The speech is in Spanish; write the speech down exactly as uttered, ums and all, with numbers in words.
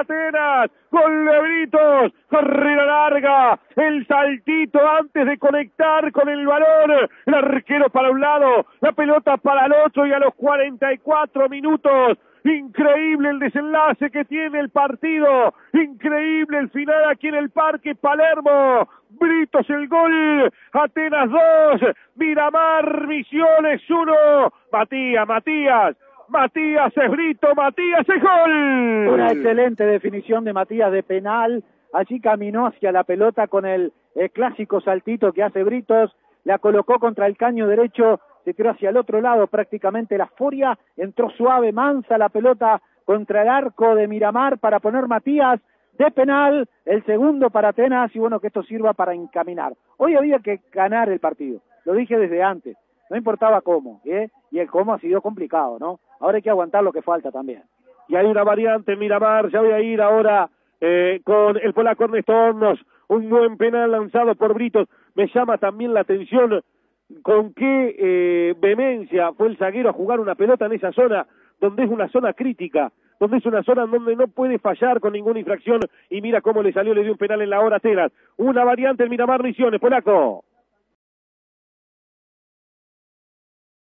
Atenas, gol de Britos, carrera larga, el saltito antes de conectar con el balón, el arquero para un lado, la pelota para el otro y a los cuarenta y cuatro minutos, increíble el desenlace que tiene el partido, increíble el final aquí en el Parque Palermo, Britos el gol, Atenas dos, Miramar Misiones uno, Matías, Matías, Matías es Brito, Matías es gol. Una excelente definición de Matías de penal, allí caminó hacia la pelota con el, el clásico saltito que hace Britos, la colocó contra el caño derecho, se tiró hacia el otro lado prácticamente la furia, entró suave, mansa la pelota contra el arco de Miramar para poner Matías de penal, el segundo para Atenas y bueno, que esto sirva para encaminar. Hoy había que ganar el partido, lo dije desde antes, no importaba cómo, ¿eh? Y el cómo ha sido complicado, ¿no? Ahora hay que aguantar lo que falta también. Y hay una variante en Miramar, ya voy a ir ahora eh, con el polaco Ernesto Hornos, un buen penal lanzado por Britos, me llama también la atención con qué eh, vehemencia fue el zaguero a jugar una pelota en esa zona, donde es una zona crítica, donde es una zona donde no puede fallar con ninguna infracción, y mira cómo le salió, le dio un penal en la hora a Atenas. Una variante en Miramar Misiones, polaco.